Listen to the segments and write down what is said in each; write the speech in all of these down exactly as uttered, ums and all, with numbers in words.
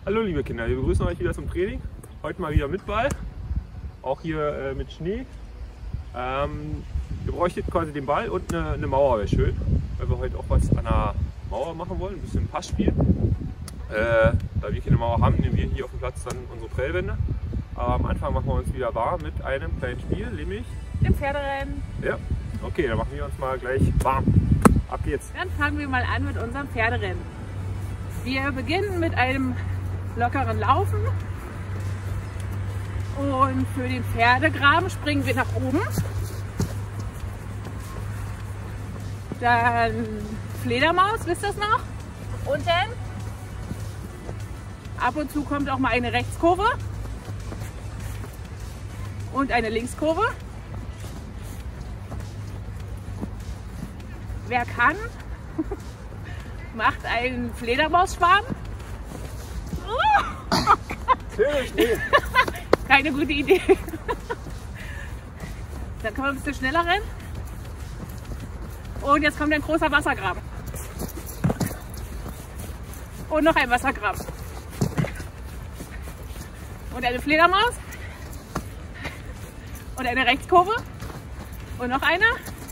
Hallo liebe Kinder, wir begrüßen euch wieder zum Training. Heute mal wieder mit Ball, auch hier äh, mit Schnee. Ähm, ihr bräuchtet quasi den Ball und eine, eine Mauer, wäre schön, weil wir heute auch was an der Mauer machen wollen, ein bisschen Pass spielen. Äh, da wir keine Mauer haben, nehmen wir hier auf dem Platz dann unsere Prellwände. Aber am Anfang machen wir uns wieder warm mit einem kleinen Spiel, nämlich dem Pferderennen. Ja, okay, dann machen wir uns mal gleich warm. Ab geht's. Dann fangen wir mal an mit unserem Pferderennen. Wir beginnen mit einem lockeren Laufen und für den Pferdegraben springen wir nach oben. Dann Fledermaus, wisst ihr das noch? Unten. Ab und zu kommt auch mal eine Rechtskurve und eine Linkskurve. Wer kann, macht einen Fledermausschwarm. Keine gute Idee. Dann können wir ein bisschen schneller rennen. Und jetzt kommt ein großer Wassergraben. Und noch ein Wassergraben. Und eine Fledermaus. Und eine Rechtskurve. Und noch eine.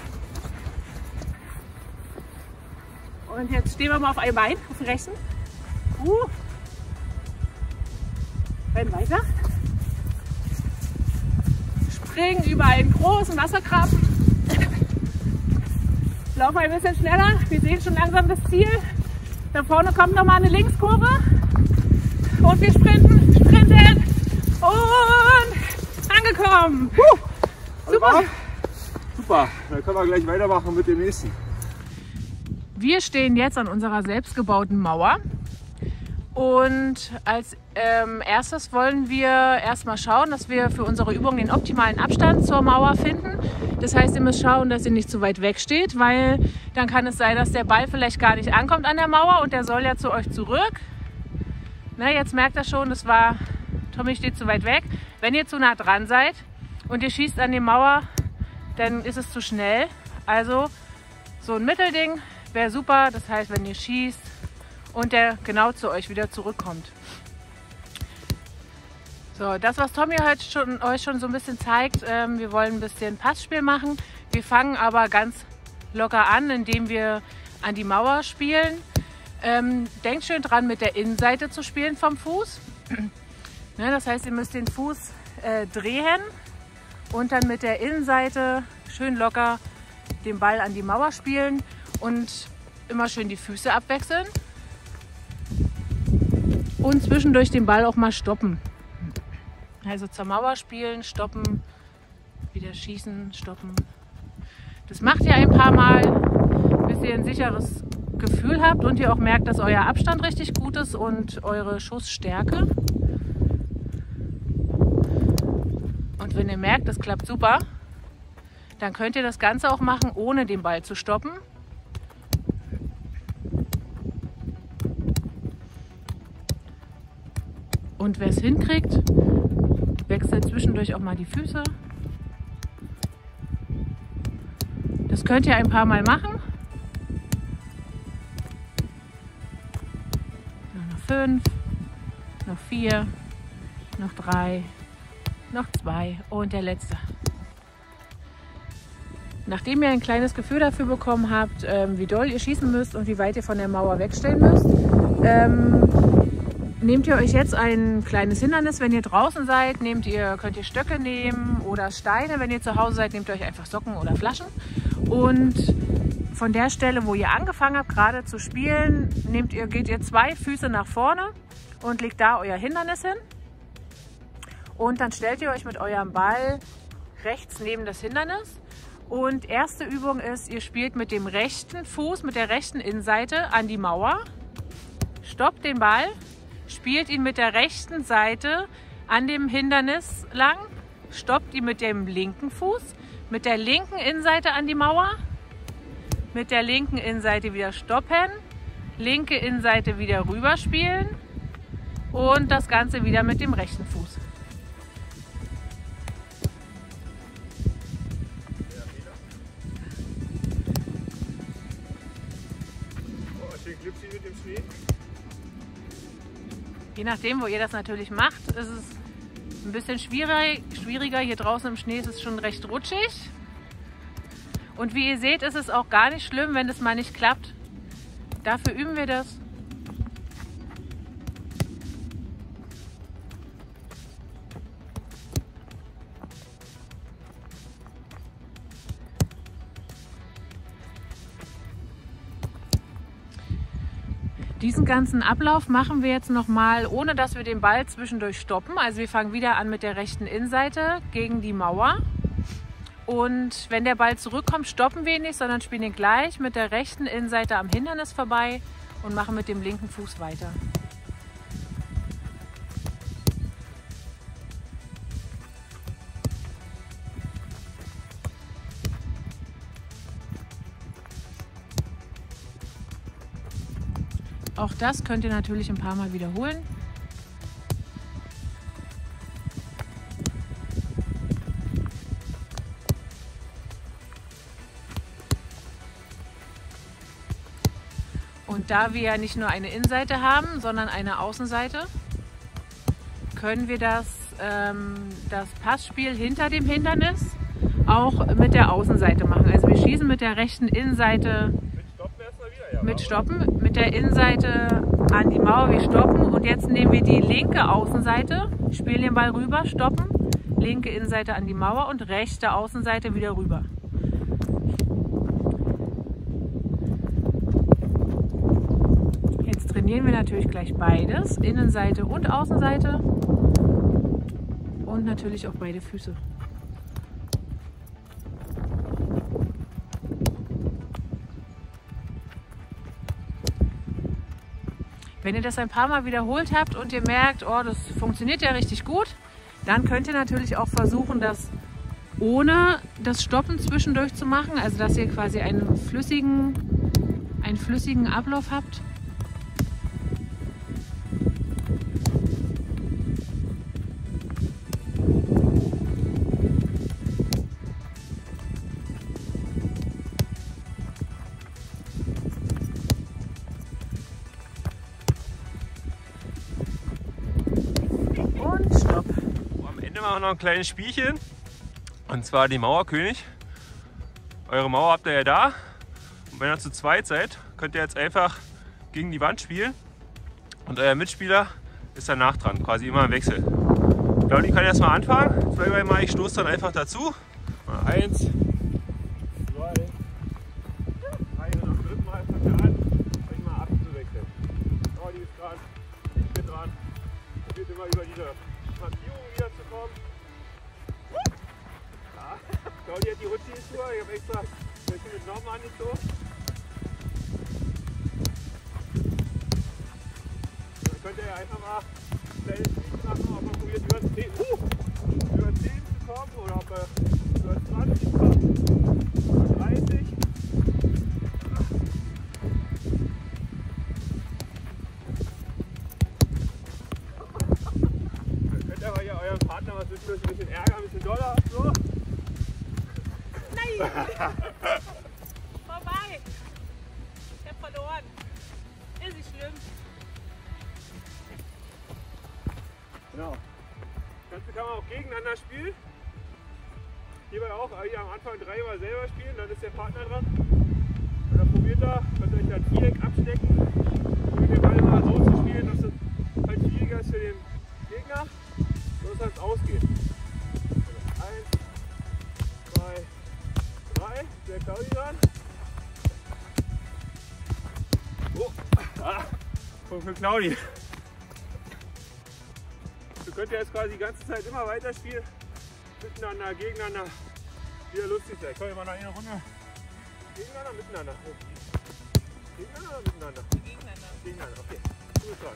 Und jetzt stehen wir mal auf einem Bein, auf dem rechten. Uh. Rennen weiter. Springen über einen großen Wassergraben. Laufen ein bisschen schneller. Wir sehen schon langsam das Ziel. Da vorne kommt noch mal eine Linkskurve. Und wir sprinten, sprinten und angekommen. Uh. Super. Super, dann können wir gleich weitermachen mit dem nächsten. Wir stehen jetzt an unserer selbstgebauten Mauer und als ähm, erstes wollen wir erstmal schauen, dass wir für unsere Übung den optimalen Abstand zur Mauer finden. Das heißt, ihr müsst schauen, dass ihr nicht zu weit weg steht, weil dann kann es sein, dass der Ball vielleicht gar nicht ankommt an der Mauer und der soll ja zu euch zurück. Na, jetzt merkt ihr schon, das war, Tommy steht zu weit weg. Wenn ihr zu nah dran seid und ihr schießt an die Mauer, dann ist es zu schnell. Also so ein Mittelding wäre super, das heißt, wenn ihr schießt und der genau zu euch wieder zurückkommt. So, das, was Tommy heute schon, euch schon so ein bisschen zeigt, ähm, wir wollen ein bisschen Passspiel machen. Wir fangen aber ganz locker an, indem wir an die Mauer spielen. Ähm, denkt schön dran, mit der Innenseite zu spielen vom Fuß. Ne, das heißt, ihr müsst den Fuß äh, drehen und dann mit der Innenseite schön locker den Ball an die Mauer spielen. Und immer schön die Füße abwechseln und zwischendurch den Ball auch mal stoppen. Also zur Mauer spielen, stoppen, wieder schießen, stoppen. Das macht ihr ein paar Mal, bis ihr ein sicheres Gefühl habt und ihr auch merkt, dass euer Abstand richtig gut ist und eure Schussstärke. Und wenn ihr merkt, das klappt super, dann könnt ihr das Ganze auch machen, ohne den Ball zu stoppen. Und wer es hinkriegt, wechselt zwischendurch auch mal die Füße. Das könnt ihr ein paar Mal machen. Noch fünf, noch vier, noch drei, noch zwei und der letzte. Nachdem ihr ein kleines Gefühl dafür bekommen habt, wie doll ihr schießen müsst und wie weit ihr von der Mauer wegstellen müsst, ähm, nehmt ihr euch jetzt ein kleines Hindernis, wenn ihr draußen seid, nehmt ihr, könnt ihr Stöcke nehmen oder Steine. Wenn ihr zu Hause seid, nehmt ihr euch einfach Socken oder Flaschen. Und von der Stelle, wo ihr angefangen habt, gerade zu spielen, nehmt ihr, geht ihr zwei Füße nach vorne und legt da euer Hindernis hin. Und dann stellt ihr euch mit eurem Ball rechts neben das Hindernis. Und erste Übung ist, ihr spielt mit dem rechten Fuß, mit der rechten Innenseite an die Mauer. Stoppt den Ball. Spielt ihn mit der rechten Seite an dem Hindernis lang, stoppt ihn mit dem linken Fuß, mit der linken Innenseite an die Mauer, mit der linken Innenseite wieder stoppen, linke Innenseite wieder rüberspielen und das Ganze wieder mit dem rechten Fuß. Oh, schön glitschig mit dem Schnee. Je nachdem, wo ihr das natürlich macht, ist es ein bisschen schwierig, schwieriger. Hier draußen im Schnee ist es schon recht rutschig. Und wie ihr seht, ist es auch gar nicht schlimm, wenn das mal nicht klappt. Dafür üben wir das. Diesen ganzen Ablauf machen wir jetzt nochmal, ohne dass wir den Ball zwischendurch stoppen. Also wir fangen wieder an mit der rechten Innenseite gegen die Mauer. Und wenn der Ball zurückkommt, stoppen wir ihn nicht, sondern spielen ihn gleich mit der rechten Innenseite am Hindernis vorbei und machen mit dem linken Fuß weiter. Auch das könnt ihr natürlich ein paar Mal wiederholen. Und da wir ja nicht nur eine Innenseite haben, sondern eine Außenseite, können wir das, ähm, das Passspiel hinter dem Hindernis auch mit der Außenseite machen. Also wir schießen mit der rechten Innenseite mit Stoppen, mit der Innenseite an die Mauer, wir stoppen und jetzt nehmen wir die linke Außenseite, spielen den Ball rüber, stoppen, linke Innenseite an die Mauer und rechte Außenseite wieder rüber. Jetzt trainieren wir natürlich gleich beides, Innenseite und Außenseite und natürlich auch beide Füße. Wenn ihr das ein paar Mal wiederholt habt und ihr merkt, oh, das funktioniert ja richtig gut, dann könnt ihr natürlich auch versuchen, das ohne das Stoppen zwischendurch zu machen, also dass ihr quasi einen flüssigen, einen flüssigen Ablauf habt. Machen wir noch ein kleines Spielchen, und zwar die Mauerkönig. Eure Mauer habt ihr ja da, und wenn ihr zu zweit seid, könnt ihr jetzt einfach gegen die Wand spielen und euer Mitspieler ist danach dran, quasi immer im Wechsel. Claudi kann erstmal anfangen, zwei, drei Mal, ich stoße dann einfach dazu. Mal eins, zwei, drei, und am dritten Mal fangt ihr an, euch mal abzuwechseln. Claudi ist dran, ich bin dran, probiert immer über diese Markierung wieder zu kommen. Ja, Claudia hat die Rutschi-Schuhe, ich habe extra, das ist mit Norman nicht so. Dann könnt ihr ja einfach mal ein kleines Spiel machen, ob man probiert über zehn, uh, über zehn zu kommen oder ob er über zwanzig kommt, über dreißig. Aber ja, euren Partner was zwischendurch ein bisschen ärgern, ein bisschen doller. So. Nein! Vorbei! Ich hab verloren. Ist nicht schlimm. Genau. Das Ganze kann man auch gegeneinander spielen. Hierbei auch, hier am Anfang dreimal selber spielen, dann ist der Partner dran. Und dann probiert er, könnt ihr euch dann Viereck abstecken. Probiert den Ball mal so zu spielen, dass es halt schwieriger ist für den Gegner. So ist das ausgeht. Eins, zwei, drei. Der Claudi dran. Oh, ah, Punkt für Claudi. Du könnt ja jetzt quasi die ganze Zeit immer weiter spielen. Miteinander, gegeneinander. Wieder lustig sein. Komm, wir machen noch eine Runde. Gegeneinander, miteinander. Gegeneinander oder miteinander? Gegeneinander. Gegeneinander, okay. Du bist dran.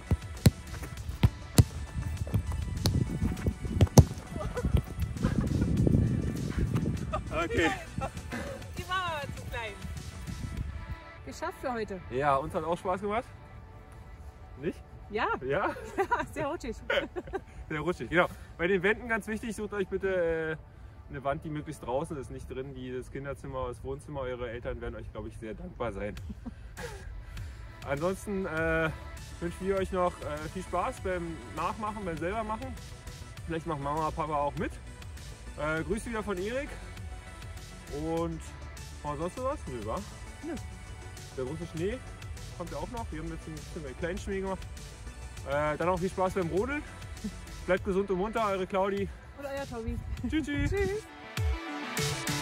Okay. Die Mauer war zu klein. Geschafft für heute. Ja, uns hat auch Spaß gemacht. Nicht? Ja. Ja? Ja, sehr rutschig. Sehr rutschig, genau. Bei den Wänden ganz wichtig, sucht euch bitte äh, eine Wand, die möglichst draußen ist, nicht drin, wie das Kinderzimmer oder das Wohnzimmer. Eure Eltern werden euch, glaube ich, sehr dankbar sein. Ansonsten, äh, wünschen wir euch noch äh, viel Spaß beim Nachmachen, beim selber machen. Vielleicht machen Mama und Papa auch mit. Äh, Grüße wieder von Erik. Und oh, sonst noch was? Nö, wa? Nö. Der große Schnee kommt ja auch noch. Wir haben jetzt ein bisschen einen kleinen Schnee gemacht. Äh, dann auch viel Spaß beim Rodeln. Bleibt gesund und munter, eure Claudi. Und euer Tobi. Tschüss. Tschüss. Tschüss.